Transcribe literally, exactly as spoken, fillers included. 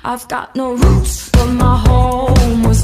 I've got no roots, but my home was